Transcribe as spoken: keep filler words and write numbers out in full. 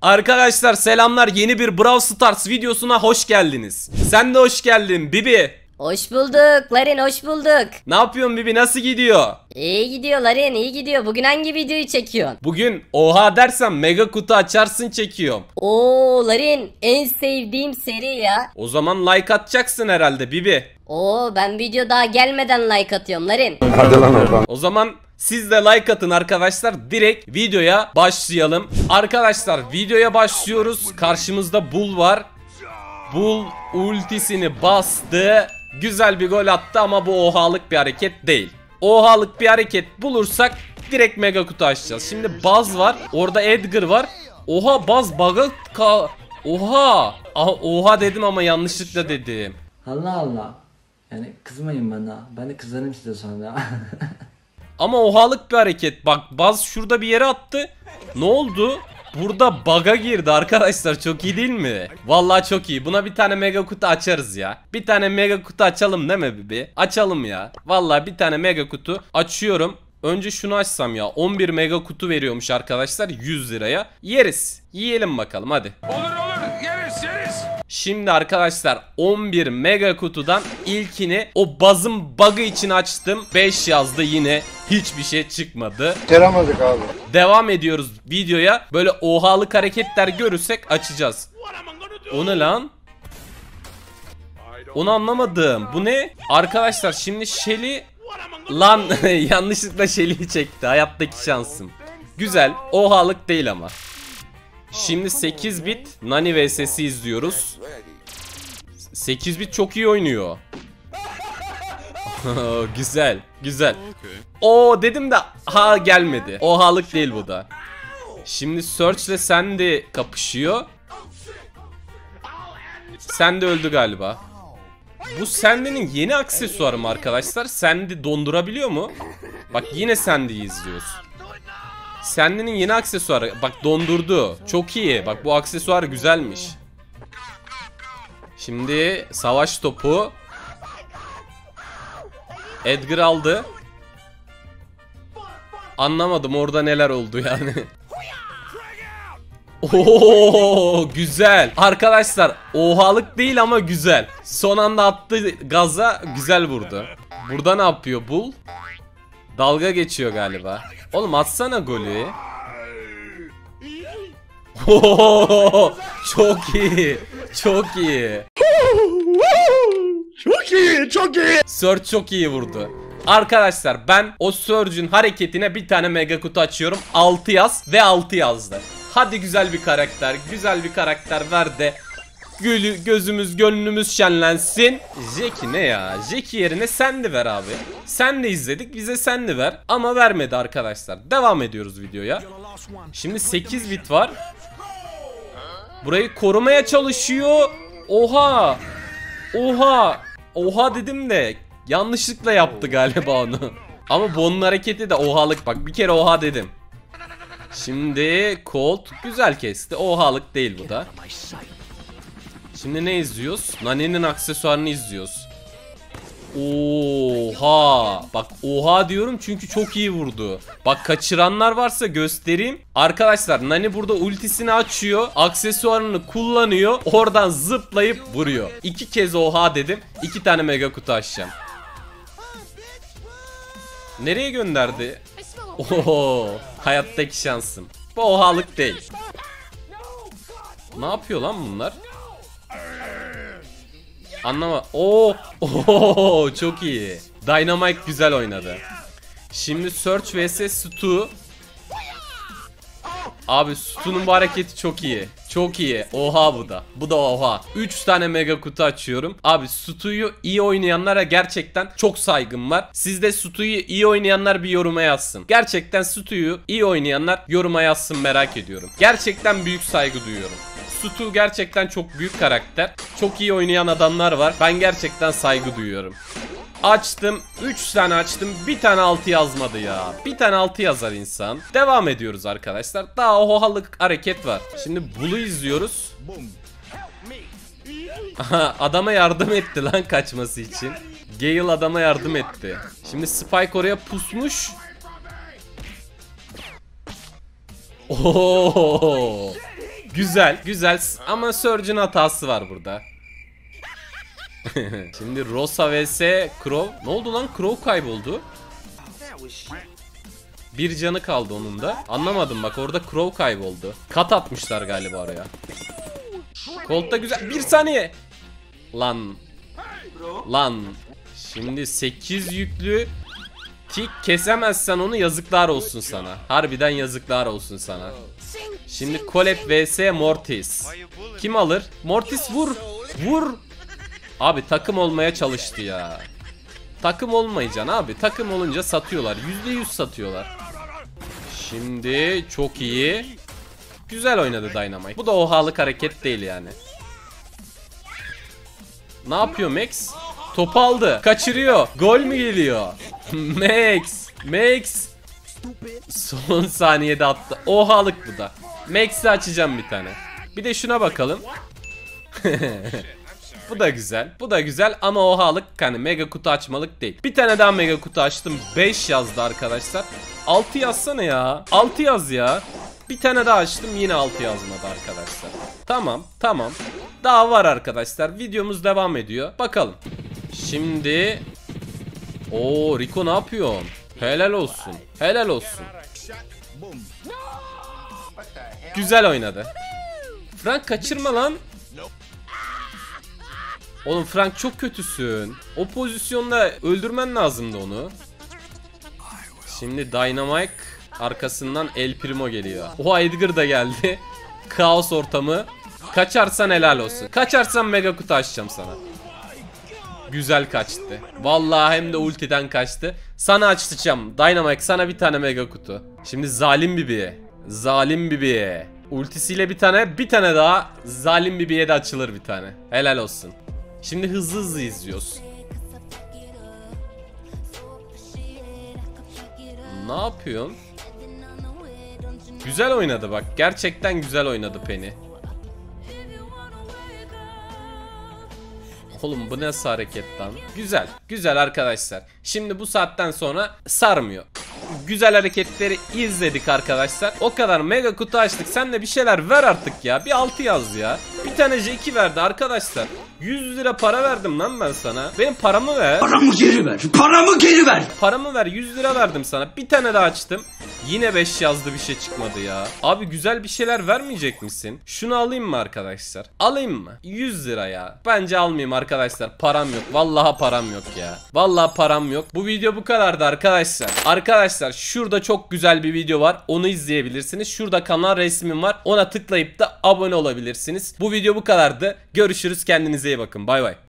Arkadaşlar selamlar, yeni bir Brawl Stars videosuna hoş geldiniz. Sen de hoş geldin Bibi. Hoş bulduk Larin, hoş bulduk. Ne yapıyorsun Bibi, nasıl gidiyor? İyi gidiyor Larin, iyi gidiyor. Bugün hangi videoyu çekiyorsun? Bugün oha dersen mega kutu açarsın çekiyorum. Oo Larin, en sevdiğim seri ya. O zaman like atacaksın herhalde Bibi. Oo, ben video daha gelmeden like atıyorum Larin. Hadi lan oradan. O zaman siz de like atın arkadaşlar, direkt videoya başlayalım. Arkadaşlar videoya başlıyoruz. Karşımızda Bull var. Bull ultisini bastı. Güzel bir gol attı ama bu ohalık bir hareket değil. Ohalık bir hareket bulursak direkt mega kutu açacağız. Şimdi Buzz var. Orada Edgar var. Oha, Buzz bug'a ka... Oha. Aha, oha dedim ama yanlışlıkla dedim. Allah Allah. Yani kızmayın bana. Ben de kızarım size sonra. Ama ohalık bir hareket. Bak Buzz şurada bir yere attı. Ne oldu? Burada bug'a girdi arkadaşlar, çok iyi değil mi? Vallahi çok iyi. Buna bir tane mega kutu açarız ya. Bir tane mega kutu açalım değil mi Bibi? Açalım ya. Vallahi bir tane mega kutu açıyorum. Önce şunu açsam ya. on bir mega kutu veriyormuş arkadaşlar yüz liraya. Yeriz. Yiyelim bakalım hadi. Olur olur, yeriz yeriz. Şimdi arkadaşlar on bir mega kutudan ilkini o Buzz'ın bug'ı için açtım. beş yazdı, yine hiçbir şey çıkmadı. Çıkaramadık abi. Devam ediyoruz videoya. Böyle ohalık hareketler görürsek açacağız. O ne lan? Onu anlamadım. Bu ne? Arkadaşlar şimdi Shelly... Lan yanlışlıkla Shelly'yi çekti. Hayattaki şansım. Güzel. Ohalık değil ama. Şimdi sekiz bit Nani vs'si izliyoruz. sekiz bit çok iyi oynuyor. Güzel. Güzel. O dedim de ha gelmedi. Ohalık değil bu da. Şimdi Search ile Sandy kapışıyor. Sandy öldü galiba. Bu Sandy'nin yeni aksesuarı mı arkadaşlar? Sandy dondurabiliyor mu? Bak yine Sandy'yi izliyoruz. Sandy'nin yeni aksesuarı. Bak dondurdu. Çok iyi. Bak bu aksesuar güzelmiş. Şimdi savaş topu. Edgar aldı. Anlamadım orada neler oldu yani. Oo güzel. Arkadaşlar ohalık değil ama güzel. Son anda attı gaza, güzel vurdu. Burada ne yapıyor Bull? Dalga geçiyor galiba. Oğlum atsana golü. Oo, çok iyi. Çok iyi. Çok iyi, çok iyi. Surge çok iyi vurdu. Arkadaşlar ben o Surge'ün hareketine bir tane mega kutu açıyorum. altı yaz ve altı yazdı. Hadi güzel bir karakter, güzel bir karakter ver de gülü, gözümüz gönlümüz şenlensin. Jackie ne ya? Jackie yerine Sandy ver abi. Sandy izledik, bize Sandy ver. Ama vermedi arkadaşlar. Devam ediyoruz videoya. Şimdi sekiz bit var. Burayı korumaya çalışıyor. Oha. Oha. Oha dedim de yanlışlıkla yaptı galiba onu. Ama bunun hareketi de ohalık, bak bir kere oha dedim. Şimdi Colt güzel kesti. Ohalık değil bu da. Şimdi ne izliyoruz? Nani'nin aksesuarını izliyoruz. Oha. Bak oha diyorum çünkü çok iyi vurdu. Bak kaçıranlar varsa göstereyim. Arkadaşlar Nani burada ultisini açıyor. Aksesuarını kullanıyor. Oradan zıplayıp vuruyor. İki kez oha dedim. İki tane mega kutu açacağım. Nereye gönderdi? Oho. Hayattaki şansım. Bu ohalık değil. Ne yapıyor lan bunlar? Anlama. Oo, oo, çok iyi. Dynamite güzel oynadı. Şimdi Search vs Stu. Abi Stu'nun bu hareketi çok iyi. Çok iyi. Oha bu da. Bu da oha. üç tane mega kutu açıyorum. Abi Stu'yu iyi oynayanlara gerçekten çok saygım var. Siz de Stu'yu iyi oynayanlar bir yoruma yazsın. Gerçekten Stu'yu iyi oynayanlar yoruma yazsın, merak ediyorum. Gerçekten büyük saygı duyuyorum. Stu gerçekten çok büyük karakter. Çok iyi oynayan adamlar var. Ben gerçekten saygı duyuyorum. Açtım. üç tane açtım. Bir tane altı yazmadı ya. Bir tane altı yazar insan. Devam ediyoruz arkadaşlar. Daha ohalık hareket var. Şimdi Bull'u izliyoruz. Aha, adama yardım etti lan kaçması için. Gale adama yardım etti. Şimdi Spike oraya pusmuş. Oo! Güzel güzel ama Surge'ın hatası var burada. Şimdi Rosa vs Crow. Ne oldu lan? Crow kayboldu. Bir canı kaldı onun da. Anlamadım bak, orada Crow kayboldu. Kat atmışlar galiba oraya. Colt'ta güzel. Bir saniye. Lan. Lan. Şimdi sekiz yüklü tik kesemezsen onu, yazıklar olsun sana. Harbiden yazıklar olsun sana. Şimdi Colette vs Mortis. Kim alır? Mortis vur. Vur. Abi takım olmaya çalıştı ya. Takım olmayacaksın abi. Takım olunca satıyorlar. yüzde yüz satıyorlar. Şimdi çok iyi. Güzel oynadı Dynamite. Bu da ohalık hareket değil yani. Ne yapıyor Max? Topu aldı. Kaçırıyor. Gol mü geliyor? Max. Max. Son saniyede attı. Ohalık bu da. Max'i açacağım bir tane. Bir de şuna bakalım. Bu da güzel. Bu da güzel ama ohalık, hani mega kutu açmalık değil. Bir tane daha mega kutu açtım. beş yazdı arkadaşlar. altı yazsana ya. altı yaz ya. Bir tane daha açtım, yine altı yazmadı arkadaşlar. Tamam tamam. Daha var arkadaşlar. Videomuz devam ediyor. Bakalım. Şimdi Oo, Rico ne yapıyorsun? Helal olsun. Helal olsun. Güzel oynadı. Frank kaçırma lan. Oğlum Frank çok kötüsün. O pozisyonda öldürmen lazımdı onu. Şimdi Dynamite arkasından El Primo geliyor. O Edgar da geldi. Kaos ortamı. Kaçarsan helal olsun. Kaçarsan mega kutu açacağım sana. Güzel kaçtı. Vallahi hem de ultiden kaçtı. Sana açacağım. Dynamite sana bir tane mega kutu. Şimdi Zalim Bibi. Zalim Bibi. Ultisiyle bir tane, bir tane daha Zalim Bibi'ye de açılır bir tane. Helal olsun. Şimdi hızlı hızlı izliyoruz. Ne yapıyorsun? Güzel oynadı bak. Gerçekten güzel oynadı Penny. Oğlum bu nasıl hareket lan? Güzel. Güzel arkadaşlar. Şimdi bu saatten sonra sarmıyor. Güzel hareketleri izledik arkadaşlar. O kadar mega kutu açtık. Sen de bir şeyler ver artık ya. Bir altı yaz ya. Bir tane J iki verdi arkadaşlar. yüz lira para verdim lan ben sana. Benim paramı ver. Paramı geri ver. Paramı geri ver. Paramı ver. yüz lira verdim sana. Bir tane daha açtım. Yine beş yazdı, bir şey çıkmadı ya. Abi güzel bir şeyler vermeyecek misin? Şunu alayım mı arkadaşlar? Alayım mı? yüz lira ya. Bence almayayım arkadaşlar. Param yok. Vallahi param yok ya. Vallahi param yok. Bu video bu kadardı arkadaşlar. Arkadaşlar şurada çok güzel bir video var. Onu izleyebilirsiniz. Şurada kanal resmim var. Ona tıklayıp da abone olabilirsiniz. Bu video bu kadardı. Görüşürüz. Kendinize iyi bakın. Bay bay.